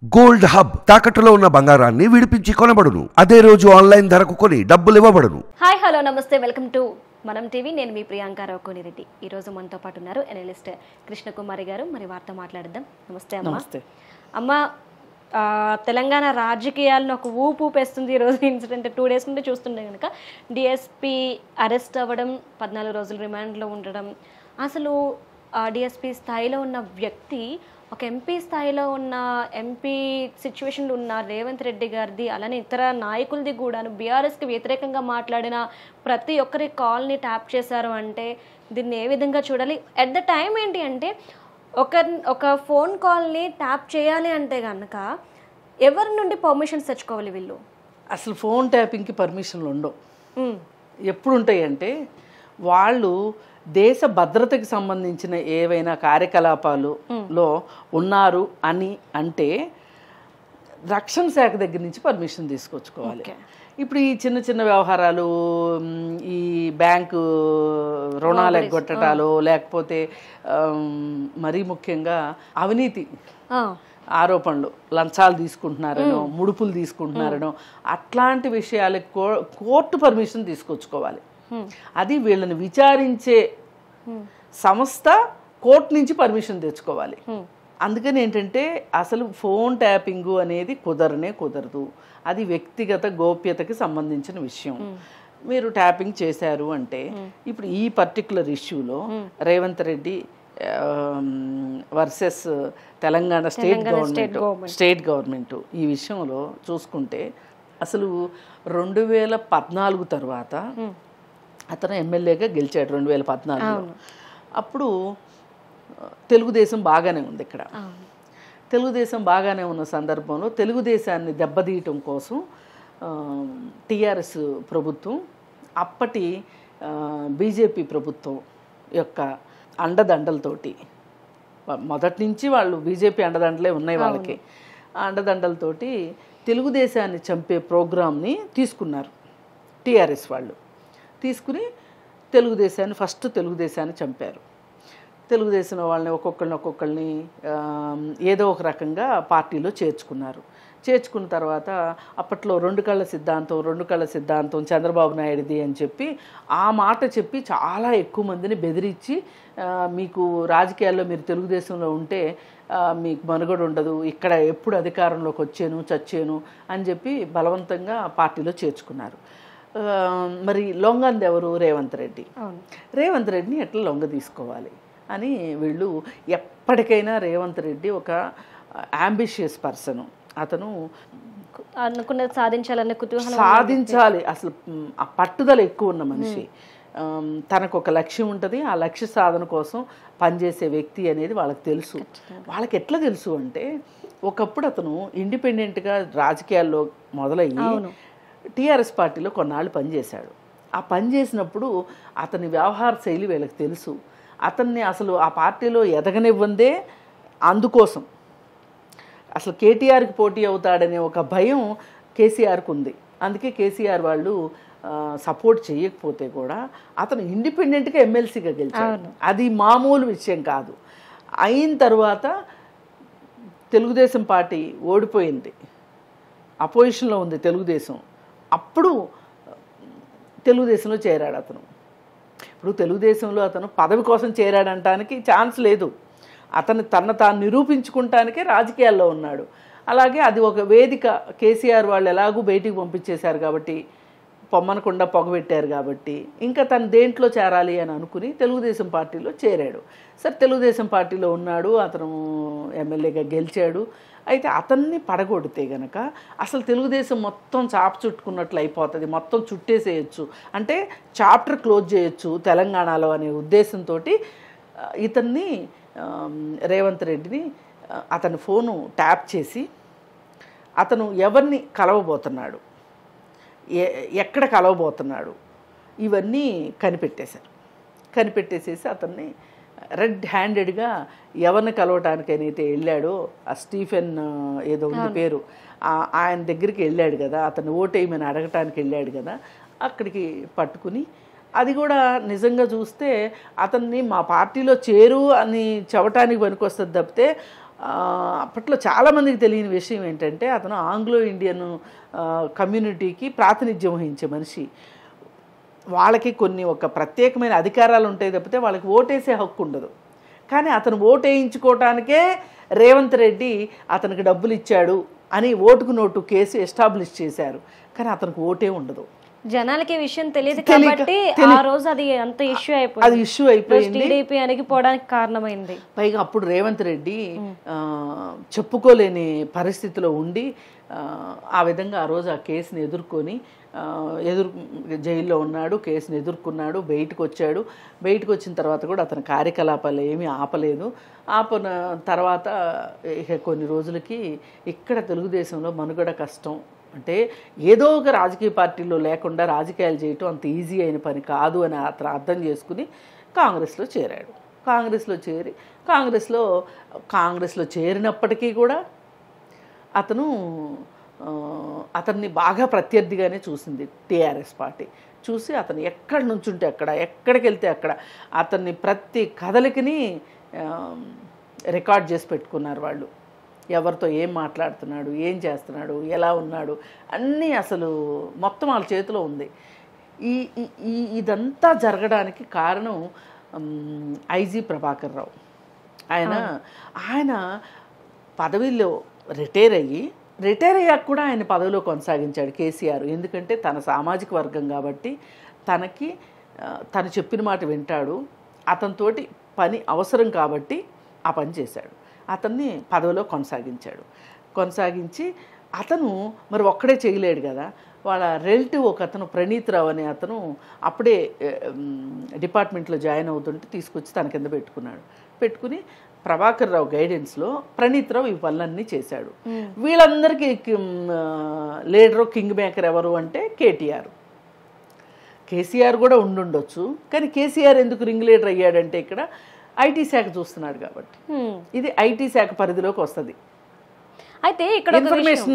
Gold hub తాకట్టులో ఉన్న బంగారాన్ని విడిపించి కొనబడును. అదే రోజు ఆన్లైన్ ధరకు కొని డబ్బులు ఇవ్వబడును. హాయ్ హలో నమస్తే, వెల్కమ్ టు మనం టీవీ. నేను మీ ప్రియాంక రావుకోనిరెడ్డి. ఈ రోజు మనతో పాటు ఉన్నారు ఎనలిస్ట్ కృష్ణకుమారి గారు. మరి వార్త మాట్లాడదాం. నమస్తే అమ్మ. నమస్తే అమ్మ, తెలంగాణ రాజకీయాలను ఒక ఊపు ఊపేస్తుంది ఈరోజు ఇన్సిడెంట్. 2 days నుండి చూస్తుండే కనుక డిఎస్పీ అరెస్ట్ అవ్వడం, 14 రోజులు రిమాండ్లో ఉండడం, అసలు డిఎస్పీ స్థాయిలో ఉన్న వ్యక్తి ఒక ఎంపీ స్థాయిలో ఉన్న ఎంపీ సిచ్యువేషన్లో ఉన్న రేవంత్ రెడ్డి గారిది, అలానే ఇతర నాయకులది కూడాను బీఆర్ఎస్కి వ్యతిరేకంగా మాట్లాడిన ప్రతి ఒక్కరి కాల్ని ట్యాప్ చేశారు అంటే దీన్ని ఏ విధంగా చూడాలి? ఎట్ ద టైం ఏంటి అంటే ఒక ఫోన్ కాల్ని ట్యాప్ చేయాలి అంటే కనుక ఎవరి నుండి పర్మిషన్స్ తెచ్చుకోవాలి వీళ్ళు? అసలు ఫోన్ ట్యాపింగ్కి పర్మిషన్లు ఉండవు. ఎప్పుడు ఉంటాయి అంటే వాళ్ళు దేశ భద్రతకి సంబంధించిన ఏవైనా కార్యకలాపాలులో ఉన్నారు అని అంటే రక్షణ శాఖ దగ్గర నుంచి పర్మిషన్ తీసుకొచ్చుకోవాలి. ఇప్పుడు ఈ చిన్న చిన్న వ్యవహారాలు, ఈ బ్యాంకు రుణాలు ఎగ్గొట్టడాలు, లేకపోతే మరీ ముఖ్యంగా అవినీతి ఆరోపణలు, లంచాలు తీసుకుంటున్నారనో, ముడుపులు తీసుకుంటున్నారనో, అట్లాంటి విషయాలకు కోర్టు పర్మిషన్ తీసుకొచ్చుకోవాలి. అది వీళ్ళని విచారించే సంస్థ కోర్టు నుంచి పర్మిషన్ తెచ్చుకోవాలి. అందుకని ఏంటంటే అసలు ఫోన్ ట్యాపింగు అనేది కుదరదు. అది వ్యక్తిగత గోప్యతకి సంబంధించిన విషయం. మీరు ట్యాపింగ్ చేశారు అంటే ఇప్పుడు ఈ పర్టికులర్ ఇష్యూలో Revanth Reddy versus Telangana state government ఈ విషయంలో చూసుకుంటే అసలు 2014 తర్వాత అతను ఎమ్మెల్యేగా గెలిచాడు. 2014లో అప్పుడు తెలుగుదేశం బాగానే ఉంది. ఇక్కడ తెలుగుదేశం బాగానే ఉన్న సందర్భంలో తెలుగుదేశాన్ని దెబ్బతీయటం కోసం టీఆర్ఎస్ ప్రభుత్వం, అప్పటి బీజేపీ ప్రభుత్వం యొక్క అండదండలతోటి, మొదటి నుంచి వాళ్ళు బీజేపీ అండదండలే ఉన్నాయి వాళ్ళకి, ఆ అండదండలతోటి తెలుగుదేశాన్ని చంపే ప్రోగ్రామ్ని తీసుకున్నారు. టీఆర్ఎస్ వాళ్ళు తీసుకుని తెలుగుదేశాన్ని చంపారు. తెలుగుదేశంలో వాళ్ళని ఒక్కొక్కరిని ఏదో ఒక రకంగా పార్టీలో చేర్చుకున్న తర్వాత అప్పట్లో రెండు కళ్ళ సిద్ధాంతం చంద్రబాబు నాయుడిది అని చెప్పి ఆ మాట చెప్పి చాలా ఎక్కువ మందిని బెదిరించి, మీకు రాజకీయాల్లో మీరు తెలుగుదేశంలో ఉంటే మీకు మనుగడ ఉండదు, ఇక్కడ ఎప్పుడు అధికారంలోకి చచ్చాను అని చెప్పి బలవంతంగా పార్టీలో చేర్చుకున్నారు. మరి లొంగంది ఎవరు? రేవంత్ రెడ్డిని ఎట్లా లొంగ తీసుకోవాలి అని వీళ్ళు ఎప్పటికైనా రేవంత్ రెడ్డి ఒక అంబిషియస్ పర్సన్. అతను అనుకున్నది సాధించాలి, అసలు ఆ పట్టుదల ఎక్కువ ఉన్న మనిషి. తనకు ఒక లక్ష్యం ఉంటుంది, ఆ లక్ష్య సాధన కోసం పనిచేసే వ్యక్తి అనేది వాళ్ళకి తెలుసు. వాళ్ళకి ఎట్లా తెలుసు అంటే ఒకప్పుడు అతను ఇండిపెండెంట్గా రాజకీయాల్లో మొదలయ్యి టీఆర్ఎస్ పార్టీలో కొన్నాళ్ళు పనిచేశాడు. ఆ పనిచేసినప్పుడు అతని వ్యవహార శైలి వీళ్ళకి తెలుసు. అతన్ని అసలు ఆ పార్టీలో ఎదగనివ్వందే అందుకోసం. అసలు కేటీఆర్కి పోటీ అవుతాడనే ఒక భయం కేసీఆర్కి ఉంది. అందుకే కేసీఆర్ వాళ్ళు సపోర్ట్ చేయకపోతే కూడా అతను ఇండిపెండెంట్గా ఎమ్మెల్సీగా గెలిచాడు. అది మామూలు విషయం కాదు. అయిన తర్వాత తెలుగుదేశం పార్టీ ఓడిపోయింది, అపోజిషన్లో ఉంది తెలుగుదేశం. అప్పుడు తెలుగుదేశంలో చేరాడు అతను. ఇప్పుడు తెలుగుదేశంలో అతను పదవి కోసం చేరాడంటానికి ఛాన్స్ లేదు. అతను తాను నిరూపించుకుంటానికే రాజకీయాల్లో ఉన్నాడు. అలాగే అది ఒక వేదిక. కేసీఆర్ వాళ్ళు ఎలాగూ బయటికి పంపించేశారు కాబట్టి, పొమ్మనకుండా పొగబెట్టారు కాబట్టి, ఇంకా తను దేంట్లో చేరాలి అని అనుకుని తెలుగుదేశం పార్టీలో చేరాడు. సరే, తెలుగుదేశం పార్టీలో ఉన్నాడు, అతను ఎమ్మెల్యేగా గెలిచాడు. అయితే అతన్ని పడగొడితే గనక అసలు తెలుగుదేశం మొత్తం చాప చుట్టుకున్నట్లు అయిపోతుంది, మొత్తం చుట్టేసేయచ్చు, అంటే చాప్టర్ క్లోజ్ చేయొచ్చు తెలంగాణలో అనే ఉద్దేశంతో ఇతన్ని రేవంత్ రెడ్డిని అతని ఫోను ట్యాప్ చేసి అతను ఎవరిని కలవబోతున్నాడు, ఎక్కడ కలవబోతున్నాడు, ఇవన్నీ కనిపెట్టేసేసి అతన్ని రెడ్ హ్యాండెడ్గా ఎవరిని కలవటానికైతే వెళ్ళాడో, ఆ స్టీఫెన్ ఏదో ఉంది పేరు, ఆయన దగ్గరికి వెళ్ళాడు కదా, అతను ఓటేయమని అడగటానికి వెళ్ళాడు కదా, అక్కడికి పట్టుకుని, అది కూడా నిజంగా చూస్తే అతన్ని మా పార్టీలో చేరు అని చెప్పటానికి పనికొస్తుంది తప్పితే అప్పట్లో చాలామందికి తెలియని విషయం ఏంటంటే అతను ఆంగ్లో ఇండియన్ కమ్యూనిటీకి ప్రాతినిధ్యం వహించే మనిషి. వాళ్ళకి కొన్ని ఒక ప్రత్యేకమైన అధికారాలు ఉంటాయి తప్పితే వాళ్ళకి ఓటేసే హక్కు ఉండదు. కానీ అతను ఓటు వేయించుకోవటానికే రేవంత్ రెడ్డి అతనికి డబ్బులు ఇచ్చాడు అని ఓటుకు నోటు కేసు ఎస్టాబ్లిష్ చేశారు. కానీ అతనికి ఓటే ఉండదు. జనాలకి విషయం తెలియదు కాబట్టి ఆ రోజు అది అంత ఇష్యూ అయిపోయింది. అది ఇష్యూ అయిపోయింది, టీడీపీ అణిగిపోవడానికి కారణమైంది. పైగా అప్పుడు రేవంత్ రెడ్డి చెప్పుకోలేని పరిస్థితిలో ఉండి ఆ విధంగా ఆ రోజు ఆ కేసుని ఎదుర్కొని జైల్లో ఉన్నాడు, కేసుని ఎదుర్కొన్నాడు, బయటకు వచ్చాడు. బయటకు వచ్చిన తర్వాత కూడా అతని కార్యకలాపాలు ఏమీ ఆపలేదు. ఆపన తర్వాత ఇక కొన్ని రోజులకి ఇక్కడ తెలుగుదేశంలో మనుగడ కష్టం. అంటే ఏదో ఒక రాజకీయ పార్టీలో లేకుండా రాజకీయాలు చేయటం అంత ఈజీ అయిన పని కాదు అని అతను అర్థం చేసుకుని కాంగ్రెస్లో చేరాడు. కాంగ్రెస్లో చేరినప్పటికీ కూడా అతన్ని బాగా ప్రత్యర్థిగానే చూసింది టీఆర్ఎస్ పార్టీ. చూసి అతను ఎక్కడి నుంచి ఉంటే అక్కడ, ఎక్కడికి వెళ్తే అక్కడ అతన్ని ప్రతి కదలికని రికార్డ్ చేసి పెట్టుకున్నారు వాళ్ళు. ఎవరితో ఏం మాట్లాడుతున్నాడు, ఏం చేస్తున్నాడు, ఎలా ఉన్నాడు అన్నీ అసలు మొత్తం వాళ్ళ చేతిలో ఉంది. ఇదంతా జరగడానికి కారణం ఐజీ ప్రభాకర్ రావు. ఆయన పదవిలో రిటైర్ అయ్యాక కూడా ఆయన పదవిలో కొనసాగించాడు కేసీఆర్. ఎందుకంటే తన సామాజిక వర్గం కాబట్టి తను చెప్పిన మాట వింటాడు, అతనితోటి పని అవసరం కాబట్టి ఆ పని చేశాడు. అతన్ని పదవిలో కొనసాగించి అతను మరి ఒక్కడే చేయలేడు కదా. వాళ్ళ రిలేటివ్ ఒక అతను ప్రణీత్ రావు అనే అతను అప్పుడే డిపార్ట్మెంట్లో జాయిన్ అవుతుంటే తీసుకొచ్చి తన కింద పెట్టుకుని ప్రభాకర్ రావు గైడెన్స్లో ప్రణీత్ రావు ఈ పనులన్నీ చేశాడు. వీళ్ళందరికీ లీడరు కింగ్ మేకర్ ఎవరు అంటే కేసీఆర్ కూడా ఉండుండొచ్చు. కానీ కేసీఆర్ ఎందుకు రింగ్ లీడర్ అయ్యాడంటే ఇక్కడ ఐటీ శాఖ చూస్తున్నాడు కాబట్టి ఇది ఐటీ శాఖ పరిధిలోకి వస్తుంది. అయితే ఇక్కడ ఇన్ఫర్మేషన్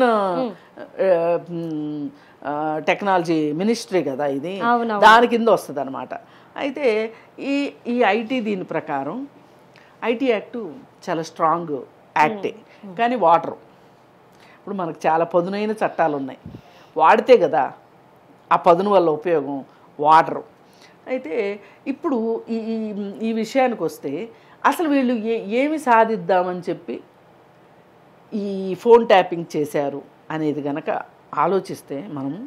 టెక్నాలజీ మినిస్ట్రీ కదా ఇది, దాని కింద వస్తుంది అనమాట. అయితే ఈ ఐటీ దీని ప్రకారం ఐటీ యాక్టు చాలా స్ట్రాంగ్ యాక్టే. కానీ ఇప్పుడు మనకు చాలా పదునైన చట్టాలు ఉన్నాయి, వాడితే కదా ఆ పదును వల్ల ఉపయోగం. వాటరు అయితే ఇప్పుడు ఈ విషయానికి వస్తే అసలు వీళ్ళు ఏమి సాధిద్దామని చెప్పి ఈ ఫోన్ ట్యాపింగ్ చేశారు అనేది గనక ఆలోచిస్తే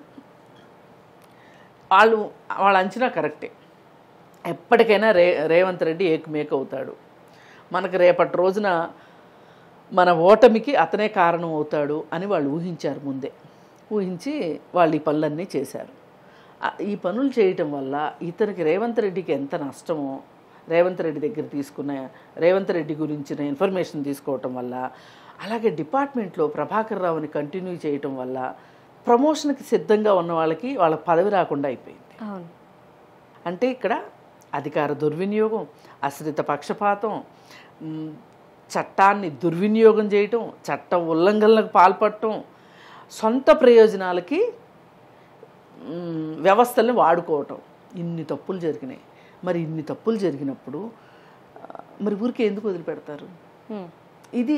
వాళ్ళ అంచనా కరెక్టే. ఎప్పటికైనా రేవంత్ రెడ్డి ఏకమేక అవుతాడు. మనకు రేపటి రోజున మన ఓటమికి అతనే కారణం అవుతాడు అని వాళ్ళు ఊహించారు. ఊహించి వాళ్ళు ఈ పనులన్నీ చేశారు. ఈ పనులు చేయటం వల్ల ఇతనికి రేవంత్ రెడ్డికి ఎంత నష్టమో, రేవంత్ రెడ్డి గురించిన ఇన్ఫర్మేషన్ తీసుకోవటం వల్ల, అలాగే డిపార్ట్మెంట్లో ప్రభాకర్ రావుని కంటిన్యూ చేయటం వల్ల ప్రమోషన్కి సిద్ధంగా ఉన్న వాళ్ళ పదవి రాకుండా అయిపోయింది. అంటే ఇక్కడ అధికార దుర్వినియోగం, అశ్రిత పక్షపాతం, చట్టాన్ని దుర్వినియోగం చేయటం, చట్ట ఉల్లంఘనలకు పాల్పడటం, సొంత ప్రయోజనాలకి వ్యవస్థల్ని వాడుకోవటం, ఇన్ని తప్పులు జరిగినాయి. మరి ఇన్ని తప్పులు జరిగినప్పుడు మరి ఊరికే ఎందుకు వదిలిపెడతారు? ఇది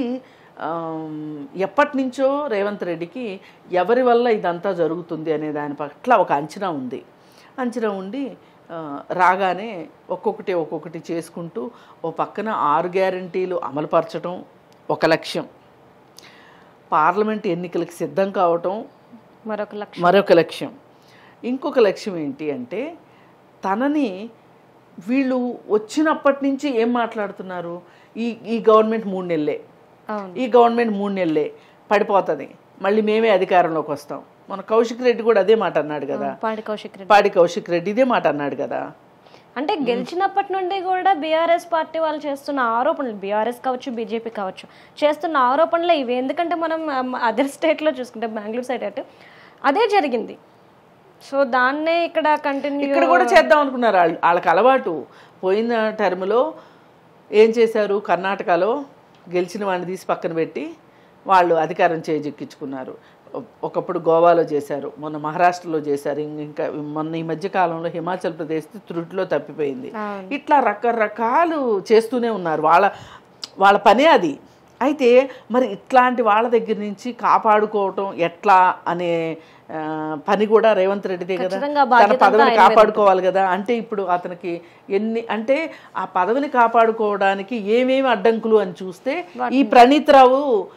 ఎప్పటి నుంచో రేవంత్ రెడ్డికి ఎవరి వల్ల ఇదంతా జరుగుతుంది అనే దాని పట్ల ఒక అంచనా ఉండి రాగానే ఒక్కొక్కటి చేసుకుంటూ ఓ పక్కన 6 గ్యారంటీలు అమలుపరచడం ఒక లక్ష్యం, పార్లమెంట్ ఎన్నికలకు సిద్ధం కావటం మరొక లక్ష్యం. ఇంకొక లక్ష్యం ఏంటి అంటే తనని వీళ్ళు వచ్చినప్పటి నుంచి ఏం మాట్లాడుతున్నారు, ఈ గవర్నమెంట్ 3 నెలలే, ఈ గవర్నమెంట్ 3 నెలలే పడిపోతుంది, మళ్ళీ మేమే అధికారంలోకి వస్తాం. మన కౌశిక్ రెడ్డి కూడా అదే మాట అన్నాడు కదా, పాడి కౌశిక్ రెడ్డి ఇదే మాట అన్నాడు కదా. అంటే గెలిచినప్పటి నుండి కూడా బీఆర్ఎస్ పార్టీ వాళ్ళు చేస్తున్న ఆరోపణలు, బీఆర్ఎస్ కావచ్చు బీజేపీ కావచ్చు, చేస్తున్న ఆరోపణలు ఇవి. ఎందుకంటే మనం అదర్ స్టేట్లో చూసుకుంటే బెంగళూరు సైడ్ అంటే అదే జరిగింది. సో దాన్నే ఇక్కడ కంటిన్యూ ఇక్కడ కూడా చేద్దాం అనుకున్నారు. వాళ్ళకి అలవాటు. పోయిన టర్మ్లో ఏం చేశారు, కర్ణాటకలో గెలిచిన వాడిని తీసి పక్కన పెట్టి వాళ్ళు అధికారం చేజిక్కించుకున్నారు. ఒకప్పుడు గోవాలో చేశారు, మొన్న మహారాష్ట్రలో చేశారు, ఇంకా మొన్న ఈ మధ్య కాలంలో హిమాచల్ ప్రదేశ్ త్రుటిలో తప్పిపోయింది. ఇట్లా రకరకాలు చేస్తూనే ఉన్నారు. వాళ్ళ పనే అది. అయితే మరి ఇట్లాంటి వాళ్ళ దగ్గర నుంచి కాపాడుకోవటం ఎట్లా అనే పని కూడా రేవంత్ రెడ్డిదే కదా. ఖచ్చితంగా తన బాధ్యత పదవిని అంతా ఆయన మీద కాపాడుకోవాలి కదా. అంటే ఇప్పుడు అతనికి అంటే ఆ పదవిని కాపాడుకోవడానికి ఏమేమి అడ్డంకులు అని చూస్తే ఈ ప్రణీత్ రావు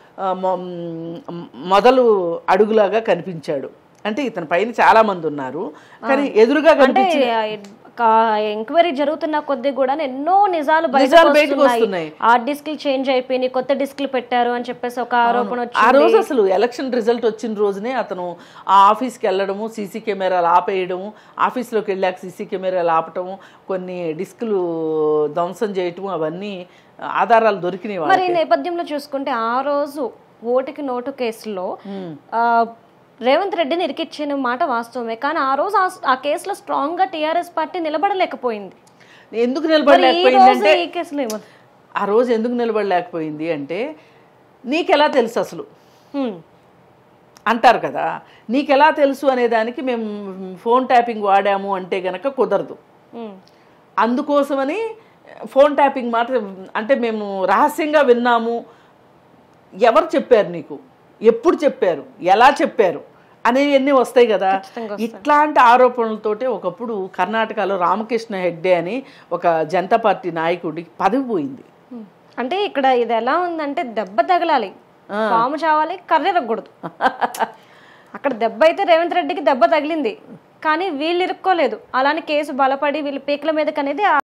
మొదలు అడుగులాగా కనిపించాడు. అంటే ఇతని పైన చాలా మంది ఉన్నారు, కానీ ఎదురుగా కనిపించి ఎంక్వైరీ జరుగుతున్న కొద్దీ కూడా ఎన్నో నిజాలు బయటకు వస్తున్నాయి. ఆ డిస్క్లు చేంజ్ అయిపోయి కొత్త డిస్క్లు పెట్టారు అని చెప్పేసి ఒక ఆరోపణ వచ్చింది. ఆ రోజు అసలు ఎలక్షన్ రిజల్ట్ వచ్చిన రోజునే అతను ఆ ఆఫీస్కి వెళ్ళడము, సీసీ కెమెరాలు ఆపేయడము, ఆఫీస్లోకి వెళ్ళాక సీసీ కెమెరాలు ఆపటము, కొన్ని డిస్కులు ధ్వంసం చేయటము, అవన్నీ ఆధారాలు దొరికినాయి. మరి ఈ నేపథ్యంలో చూసుకుంటే ఆ రోజు ఓటుకి నోటు కేసులో రేవంత్ రెడ్డిని ఇరికిచ్చిన మాట వాస్తవమే, కానీ ఆ రోజు ఆ కేసులో స్ట్రాంగ్ గా టీఆర్ఎస్ పార్టీ నిలబడలేకపోయింది. ఎందుకు నిలబడలేకపోయింది ఈ కేసులో ఆ రోజు ఎందుకు నిలబడలేకపోయింది అంటే, నీకెలా తెలుసు అసలు అంటారు కదా. నీకెలా తెలుసు అనే దానికి మేము ఫోన్ ట్యాపింగ్ వాడాము అంటే గనక కుదరదు. అందుకోసమని ఫోన్ ట్యాపింగ్ మాట అంటే మేము రహస్యంగా విన్నాము, ఎవరు చెప్పారు నీకు, ఎప్పుడు చెప్పారు, ఎలా చెప్పారు అనేవన్నీ వస్తాయి కదా. ఇట్లాంటి ఆరోపణలతోటే ఒకప్పుడు కర్ణాటకలో రామకృష్ణ హెగ్డే అని ఒక జనతా పార్టీ నాయకుడికి పదవి పోయింది. అంటే ఇక్కడ ఇది ఎలా ఉందంటే దెబ్బ తగలాలి, పాము చావాలి, కర్రెరగకూడదు. అక్కడ దెబ్బ అయితే రేవంత్ రెడ్డికి దెబ్బ తగిలింది, కానీ వీళ్ళు ఇరుక్కోలేదు. అలానే కేసు బలపడి వీళ్ళు పీకల మీదకి అనేది